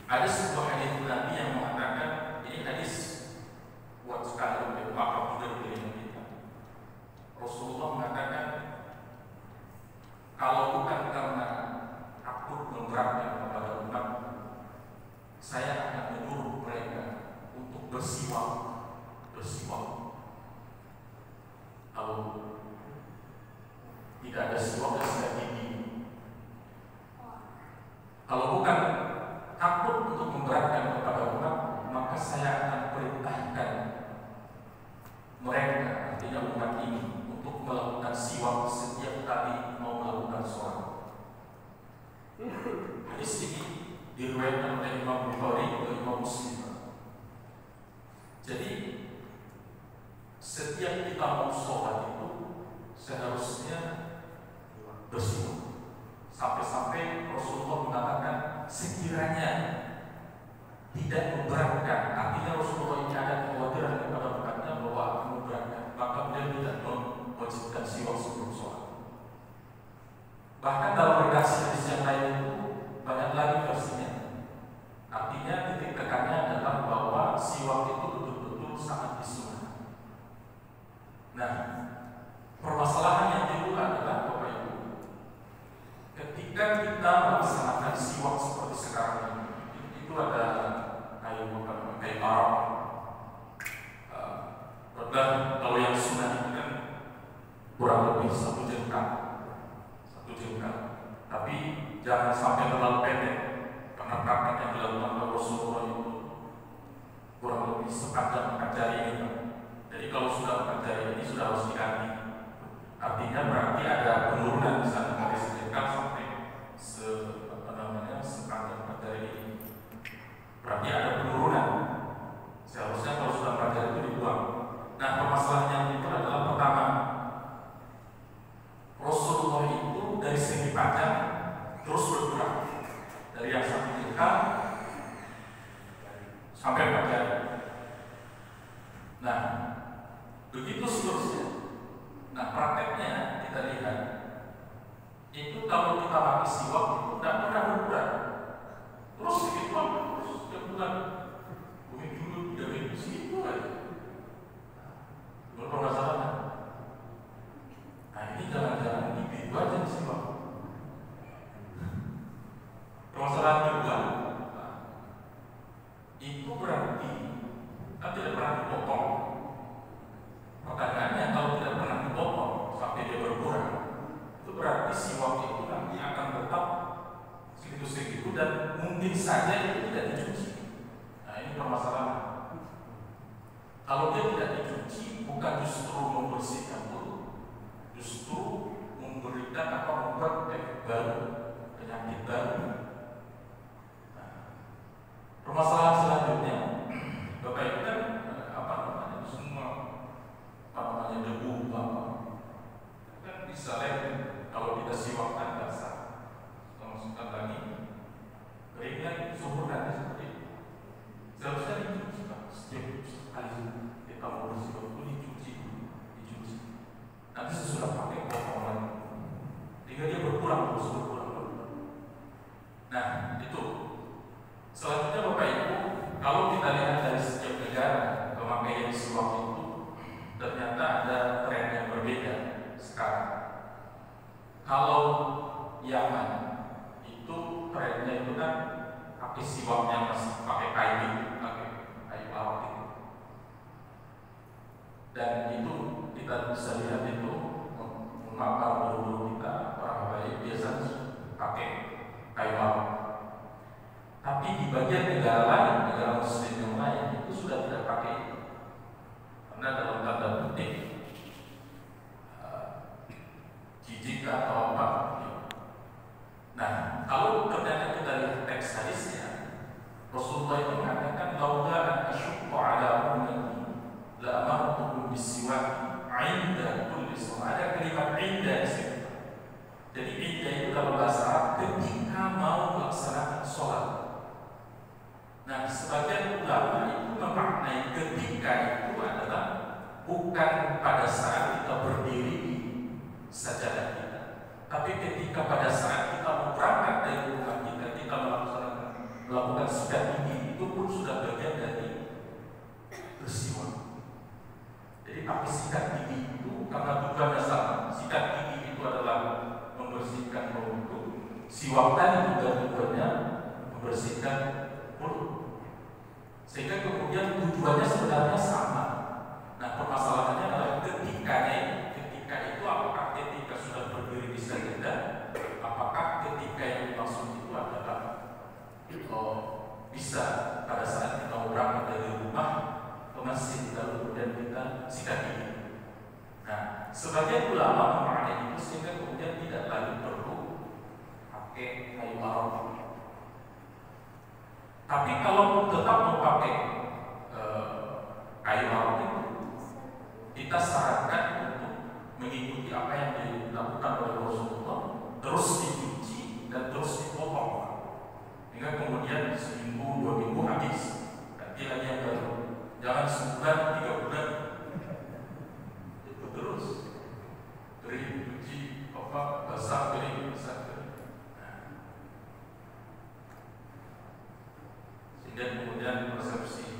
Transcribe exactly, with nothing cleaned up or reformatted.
Ada sebuah hadis Nabi yang mengatakan, ini hadis buat sekali untuk apa juga di kita. Rasulullah mengatakan, kalau bukan karena takut memberatkan kepada umat, saya akan menyuruh mereka untuk bersiwak, bersiwak. Kalau tidak ada siwak dan sikat gigi, kalau bukan takut untuk memberatkan kepada umat, maka saya akan perintahkan mereka, artinya umat ini, untuk melakukan siwak setiap kali mau melakukan sholat. Hadis ini diriwayatkan oleh Imam Bukhari dan Imam Muslim. Jadi setiap kita mau sholat itu seharusnya bersiwak. Sampai-sampai Rasulullah mengatakan, sekiranya tidak memberatkan, artinya Rasulullah ini ada kekhawatiran kepada umatnya bahwa akan memberatkan, maka beliau tidak mewajibkan siwak sebelum sholat. Bahkan dalam redaksi hadis yang lain itu banyak lagi versinya. Artinya titik tekannya adalah bahwa siwak itu betul-betul sangat disunahkan. Nah, permasalahan yang timbul adalah Bapak Ibu, ketika kita melaksanakan siwak seperti sekarang ini, itu ada kayu bukan kayu Arab. Uh, dan kalau yang sunnah itu kan kurang lebih satu jengkal, satu jengkal. Tapi jangan sampai terlalu pendek, karena praktek yang dilakukan oleh Rasulullah itu kurang lebih sepanjang empat jari ini. Jadi kalau sudah empat jari ini sudah harus diganti. Artinya berarti ada penurunan di sana dari sejengkal sampai se apa namanya sepanjang empat jari ini. Berarti ada penurunan. Seharusnya kalau sudah empat jari itu dibuang. Nah, permasalahannya itu adalah pertama, Rasulullah itu dari segi panjang terus berkurang dari yang satu jengkal sampai empat jari. Nah, begitu seterusnya. Nah, prakteknya kita lihat itu kalau kita pakai siwak itu tidak pernah berkurang. Terus begitu terus setiap bulan mungkin dulu tidak begitu segitu aja. Berpermasalahan. Nah, ini jangan-jangan gitu aja di siwak. Permasalahan kedua, itu berarti kan tidak pernah dipotong. Pertanyaannya, kalau tidak pernah dipotong sampai dia berkurang, itu berarti siwak itu nanti akan tetap segitu-segitu dan mungkin saja itu tidak dicuci. Nah, ini permasalahan. Kalau dia tidak dicuci, bukan justru membersihkan mulut, justru memberikan apa membuat efek baru, penyakit baru. Nah, permasalahan selanjutnya, Bapak Ibu kan apa namanya semua apa namanya debu apa kan bisa lagi kalau kita siwakkan basah, kita masukkan lagi keringnya subur nanti seperti itu. Seharusnya dicuci Pak, setiap kali kita mau bersiwak itu dicuci, dicuci. Nanti sesudah pakai potong lagi, hingga dia berkurang terus berkurang berkurang. Nah, itu. Selanjutnya Bapak Ibu, kalau kita lihat dari setiap negara pemakaian siwak itu ternyata ada tren yang berbeda sekarang. Kalau Yaman itu trennya itu kan pakai siwaknya masih pakai kayu, pakai kayu awet itu. Dan itu kita bisa lihat itu mengapa dulu kita orang baik biasanya pakai kayu awet. Tapi di bagian negara lain, negara Muslim yang lain itu sudah tidak pakai itu. Karena dalam tanda petik uh, jijik atau apa. Nah, kalau ternyata kita lihat teks hadisnya, Rasulullah itu mengatakan, "Laula an asyqa ala ummati la amartuhum bis-siwak 'inda kulli shalah." Ada kalimat 'inda di sini. Jadi 'inda itu dalam bahasa Arab ketika mau melaksanakan sholat. Nah, sebagian ulama itu memaknai ketika itu adalah bukan pada saat kita berdiri di sajadah kita, tapi ketika pada saat kita mau berangkat dari rumah kita, kita melaksanakan melakukan sudah siwak tadi juga tujuannya membersihkan mulut, sehingga kemudian tujuannya sebenarnya sama. Nah, permasalahannya adalah ketikanya ini. Ketika itu apakah ketika sudah berdiri di sajadah, apakah ketika yang dimaksud itu adalah oh, bisa pada saat kita berangkat dari rumah ke masjid lalu kemudian kita sikat gigi. Nah, sebagian ulama memaknai itu sehingga kemudian tidak lagi perlu pakai kayu arok. Tapi kalau tetap mau pakai eh, kayu arok itu, kita sarankan untuk mengikuti apa yang dilakukan oleh Rasulullah, terus dicuci dan terus dipotong, hingga kemudian seminggu dua minggu habis. Ganti lagi yang baru. Jangan sebulan tiga bulan itu terus kering cuci apa basah kering basah kering. Nah, sehingga kemudian persepsi